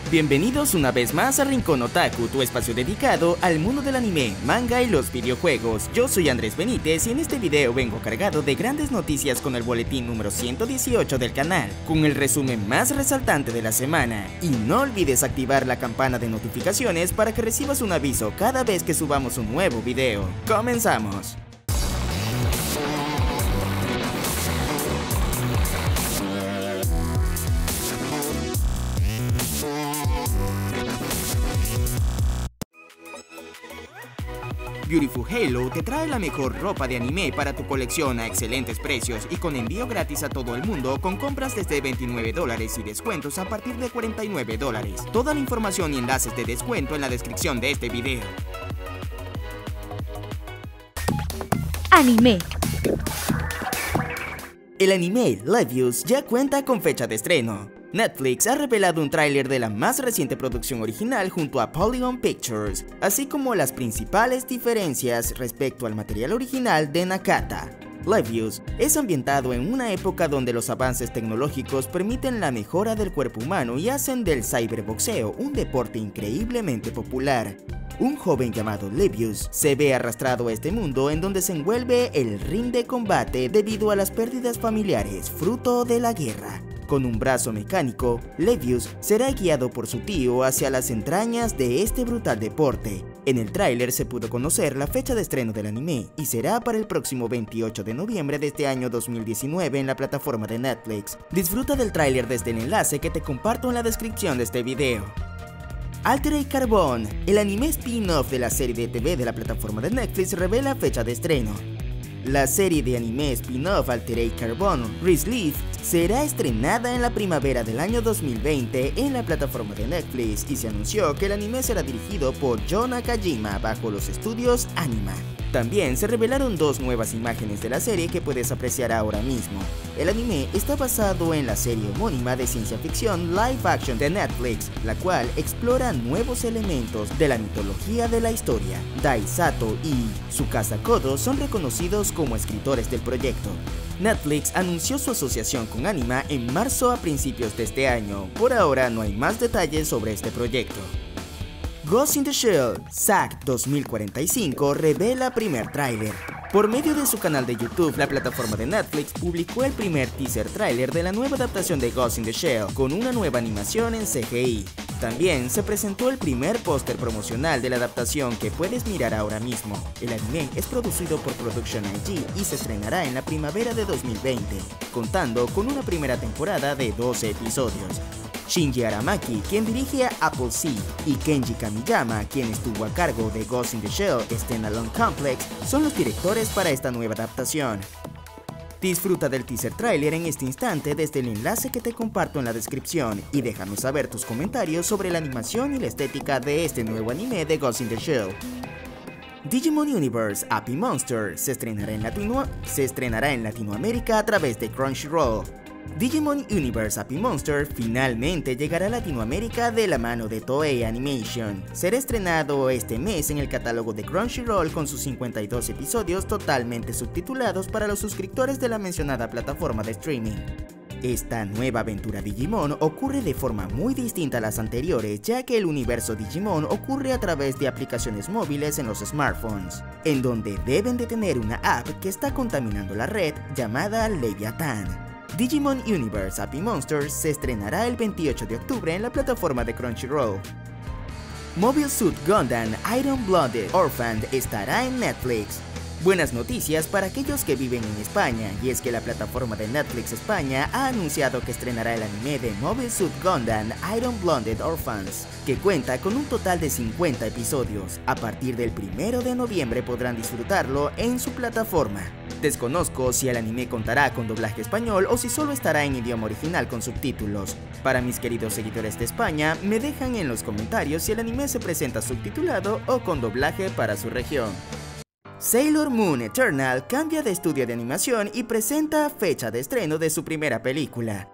Bienvenidos una vez más a Rincón Otaku, tu espacio dedicado al mundo del anime, manga y los videojuegos. Yo soy Andrés Benítez y en este video vengo cargado de grandes noticias con el boletín número 118 del canal, con el resumen más resaltante de la semana. Y no olvides activar la campana de notificaciones para que recibas un aviso cada vez que subamos un nuevo video. ¡Comenzamos! Beautiful Halo te trae la mejor ropa de anime para tu colección a excelentes precios y con envío gratis a todo el mundo con compras desde $29 y descuentos a partir de $49. Toda la información y enlaces de descuento en la descripción de este video. Anime. El anime Levius ya cuenta con fecha de estreno. Netflix ha revelado un tráiler de la más reciente producción original junto a Polygon Pictures, así como las principales diferencias respecto al material original de Nakata. Levius es ambientado en una época donde los avances tecnológicos permiten la mejora del cuerpo humano y hacen del cyberboxeo un deporte increíblemente popular. Un joven llamado Levius se ve arrastrado a este mundo en donde se envuelve el ring de combate debido a las pérdidas familiares fruto de la guerra. Con un brazo mecánico, Levius será guiado por su tío hacia las entrañas de este brutal deporte. En el tráiler se pudo conocer la fecha de estreno del anime y será para el próximo 28 de noviembre de este año 2019 en la plataforma de Netflix. Disfruta del tráiler desde el enlace que te comparto en la descripción de este video. Altered Carbon, el anime spin-off de la serie de TV de la plataforma de Netflix, revela fecha de estreno. La serie de anime spin-off Altered Carbon, Resleaf, será estrenada en la primavera del año 2020 en la plataforma de Netflix y se anunció que el anime será dirigido por Joe Nakajima bajo los estudios Anima. También se revelaron dos nuevas imágenes de la serie que puedes apreciar ahora mismo. El anime está basado en la serie homónima de ciencia ficción live action de Netflix, la cual explora nuevos elementos de la mitología de la historia. Dai Sato y Tsukasa Kodo son reconocidos como escritores del proyecto. Netflix anunció su asociación con Anima en marzo a principios de este año. Por ahora no hay más detalles sobre este proyecto. Ghost in the Shell, SAG 2045 revela primer tráiler. Por medio de su canal de YouTube, la plataforma de Netflix publicó el primer teaser tráiler de la nueva adaptación de Ghost in the Shell, con una nueva animación en CGI. También se presentó el primer póster promocional de la adaptación que puedes mirar ahora mismo. El anime es producido por Production IG y se estrenará en la primavera de 2020, contando con una primera temporada de 12 episodios. Shinji Aramaki, quien dirige a Apple Sea, y Kenji Kamiyama, quien estuvo a cargo de Ghost in the Shell Standalone Complex, son los directores para esta nueva adaptación. Disfruta del teaser trailer en este instante desde el enlace que te comparto en la descripción y déjame saber tus comentarios sobre la animación y la estética de este nuevo anime de Ghost in the Shell. Digimon Universe Happy Monster se estrenará en Latinoamérica a través de Crunchyroll. Digimon Universe Happy Monster finalmente llegará a Latinoamérica de la mano de Toei Animation. Será estrenado este mes en el catálogo de Crunchyroll con sus 52 episodios totalmente subtitulados para los suscriptores de la mencionada plataforma de streaming. Esta nueva aventura Digimon ocurre de forma muy distinta a las anteriores, ya que el universo Digimon ocurre a través de aplicaciones móviles en los smartphones, en donde deben de tener una app que está contaminando la red llamada Leviathan. Digimon Universe Happy Monsters se estrenará el 28 de octubre en la plataforma de Crunchyroll. Mobile Suit Gundam Iron Blooded Orphan estará en Netflix. Buenas noticias para aquellos que viven en España, y es que la plataforma de Netflix España ha anunciado que estrenará el anime de Mobile Suit Gundam Iron Blooded Orphans, que cuenta con un total de 50 episodios. A partir del 1 de noviembre podrán disfrutarlo en su plataforma. Desconozco si el anime contará con doblaje español o si solo estará en idioma original con subtítulos. Para mis queridos seguidores de España, me dejan en los comentarios si el anime se presenta subtitulado o con doblaje para su región. Sailor Moon Eternal cambia de estudio de animación y presenta fecha de estreno de su primera película.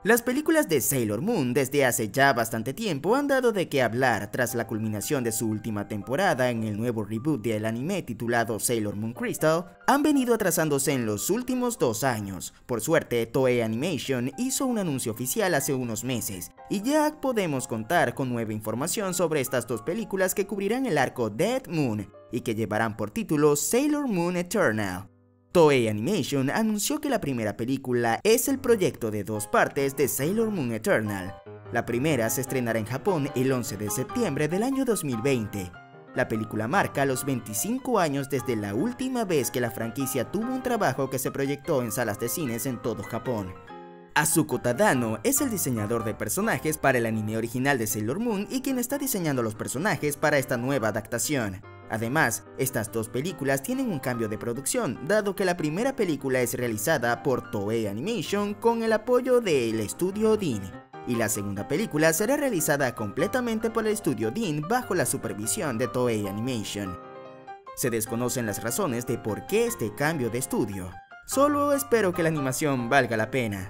Las películas de Sailor Moon desde hace ya bastante tiempo han dado de qué hablar tras la culminación de su última temporada en el nuevo reboot del anime titulado Sailor Moon Crystal. Han venido atrasándose en los últimos 2 años. Por suerte, Toei Animation hizo un anuncio oficial hace unos meses y ya podemos contar con nueva información sobre estas 2 películas que cubrirán el arco Dead Moon y que llevarán por título Sailor Moon Eternal. Toei Animation anunció que la primera película es el proyecto de 2 partes de Sailor Moon Eternal. La primera se estrenará en Japón el 11 de septiembre del año 2020. La película marca los 25 años desde la última vez que la franquicia tuvo un trabajo que se proyectó en salas de cines en todo Japón. Asuko Tadano es el diseñador de personajes para el anime original de Sailor Moon y quien está diseñando los personajes para esta nueva adaptación. Además, estas 2 películas tienen un cambio de producción, dado que la primera película es realizada por Toei Animation con el apoyo del estudio DIN, y la segunda película será realizada completamente por el estudio DIN bajo la supervisión de Toei Animation. Se desconocen las razones de por qué este cambio de estudio. Solo espero que la animación valga la pena.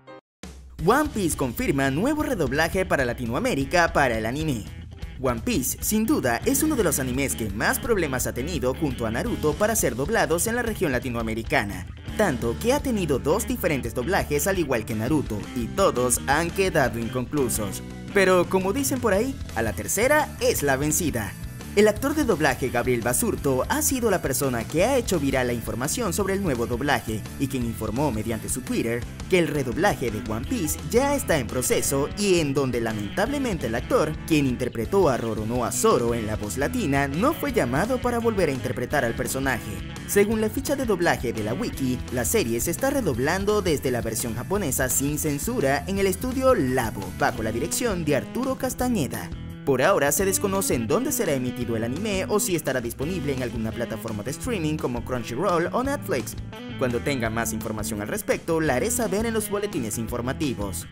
One Piece confirma nuevo redoblaje para Latinoamérica para el anime. One Piece, sin duda, es uno de los animes que más problemas ha tenido junto a Naruto para ser doblados en la región latinoamericana, tanto que ha tenido 2 diferentes doblajes al igual que Naruto, y todos han quedado inconclusos. Pero como dicen por ahí, a la tercera es la vencida. El actor de doblaje Gabriel Basurto ha sido la persona que ha hecho viral la información sobre el nuevo doblaje y quien informó mediante su Twitter que el redoblaje de One Piece ya está en proceso y en donde lamentablemente el actor, quien interpretó a Roronoa Zoro en la voz latina, no fue llamado para volver a interpretar al personaje. Según la ficha de doblaje de la wiki, la serie se está redoblando desde la versión japonesa sin censura en el estudio Labo, bajo la dirección de Arturo Castañeda. Por ahora se desconoce en dónde será emitido el anime o si estará disponible en alguna plataforma de streaming como Crunchyroll o Netflix. Cuando tenga más información al respecto, la haré saber en los boletines informativos.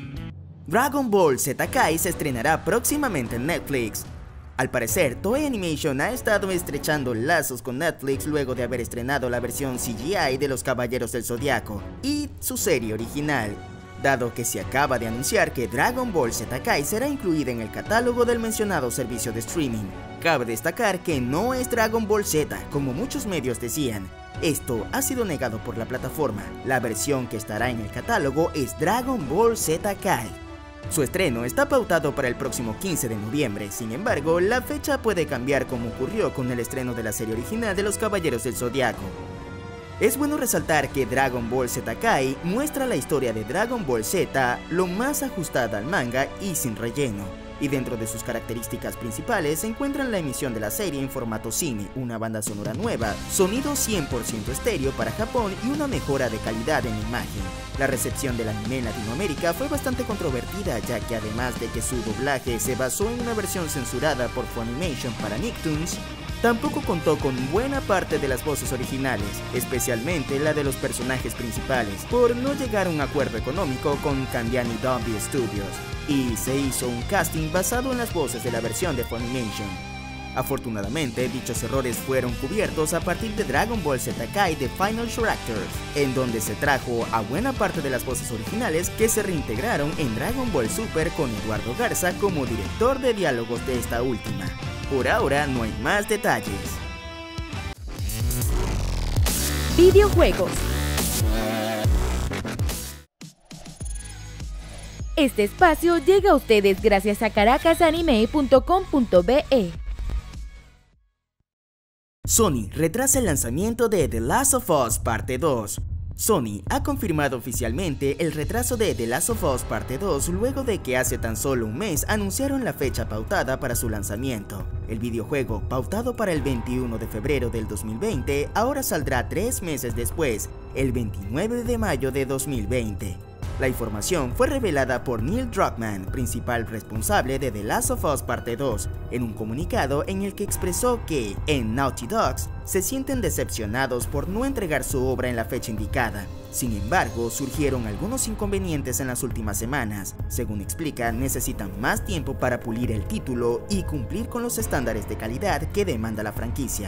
Dragon Ball Z Kai se estrenará próximamente en Netflix. Al parecer, Toei Animation ha estado estrechando lazos con Netflix luego de haber estrenado la versión CGI de Los Caballeros del Zodiaco y su serie original, dado que se acaba de anunciar que Dragon Ball Z Kai será incluida en el catálogo del mencionado servicio de streaming. Cabe destacar que no es Dragon Ball Z, como muchos medios decían. Esto ha sido negado por la plataforma. La versión que estará en el catálogo es Dragon Ball Z Kai. Su estreno está pautado para el próximo 15 de noviembre, sin embargo, la fecha puede cambiar como ocurrió con el estreno de la serie original de Los Caballeros del Zodiaco. Es bueno resaltar que Dragon Ball Z Kai muestra la historia de Dragon Ball Z lo más ajustada al manga y sin relleno, y dentro de sus características principales se encuentran la emisión de la serie en formato cine, una banda sonora nueva, sonido 100% estéreo para Japón y una mejora de calidad en imagen. La recepción del anime en Latinoamérica fue bastante controvertida, ya que además de que su doblaje se basó en una versión censurada por Funimation para Nicktoons, tampoco contó con buena parte de las voces originales, especialmente la de los personajes principales, por no llegar a un acuerdo económico con Kandiani Dumbi Studios, y se hizo un casting basado en las voces de la versión de Funimation. Afortunadamente, dichos errores fueron cubiertos a partir de Dragon Ball Z Kai The Final Characters, en donde se trajo a buena parte de las voces originales que se reintegraron en Dragon Ball Super con Eduardo Garza como director de diálogos de esta última. Por ahora no hay más detalles. Videojuegos. Este espacio llega a ustedes gracias a caracasanime.com.be. Sony retrasa el lanzamiento de The Last of Us Parte 2. Sony ha confirmado oficialmente el retraso de The Last of Us Parte 2 luego de que hace tan solo un mes anunciaron la fecha pautada para su lanzamiento. El videojuego, pautado para el 21 de febrero del 2020, ahora saldrá 3 meses después, el 29 de mayo de 2020. La información fue revelada por Neil Druckmann, principal responsable de The Last of Us Parte 2, en un comunicado en el que expresó que, en Naughty Dogs, se sienten decepcionados por no entregar su obra en la fecha indicada. Sin embargo, surgieron algunos inconvenientes en las últimas semanas. Según explica, necesitan más tiempo para pulir el título y cumplir con los estándares de calidad que demanda la franquicia.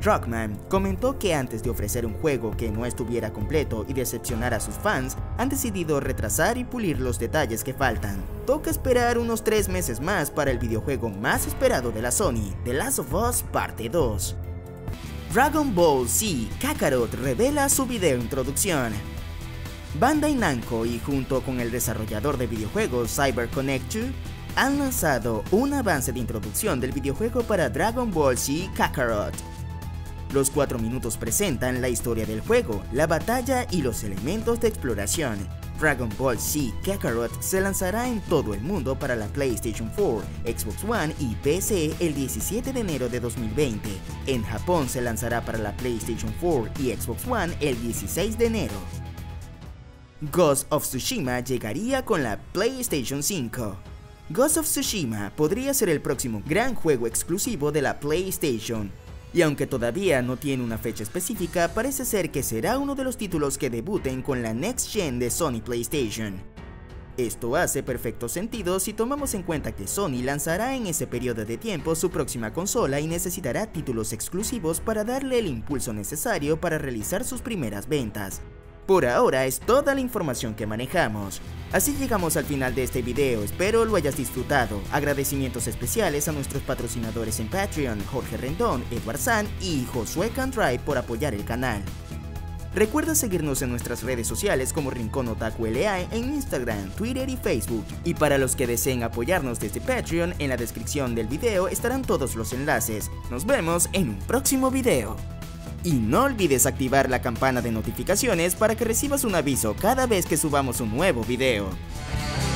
Rockman comentó que antes de ofrecer un juego que no estuviera completo y decepcionar a sus fans, han decidido retrasar y pulir los detalles que faltan. Toca esperar unos 3 meses más para el videojuego más esperado de la Sony, The Last of Us Parte 2. Dragon Ball Z Kakarot revela su video introducción. Bandai Namco y junto con el desarrollador de videojuegos CyberConnect 2 han lanzado un avance de introducción del videojuego para Dragon Ball Z Kakarot. Los 4 minutos presentan la historia del juego, la batalla y los elementos de exploración. Dragon Ball Z Kakarot se lanzará en todo el mundo para la PlayStation 4, Xbox One y PC el 17 de enero de 2020. En Japón se lanzará para la PlayStation 4 y Xbox One el 16 de enero. Ghost of Tsushima llegaría con la PlayStation 5. Ghost of Tsushima podría ser el próximo gran juego exclusivo de la PlayStation. Y aunque todavía no tiene una fecha específica, parece ser que será uno de los títulos que debuten con la Next Gen de Sony PlayStation. Esto hace perfecto sentido si tomamos en cuenta que Sony lanzará en ese periodo de tiempo su próxima consola y necesitará títulos exclusivos para darle el impulso necesario para realizar sus primeras ventas. Por ahora es toda la información que manejamos. Así llegamos al final de este video, espero lo hayas disfrutado. Agradecimientos especiales a nuestros patrocinadores en Patreon, Jorge Rendón, Edward San y Josué Cantray por apoyar el canal. Recuerda seguirnos en nuestras redes sociales como Rincón Otaku LA en Instagram, Twitter y Facebook. Y para los que deseen apoyarnos desde Patreon, en la descripción del video estarán todos los enlaces. Nos vemos en un próximo video. Y no olvides activar la campana de notificaciones para que recibas un aviso cada vez que subamos un nuevo video.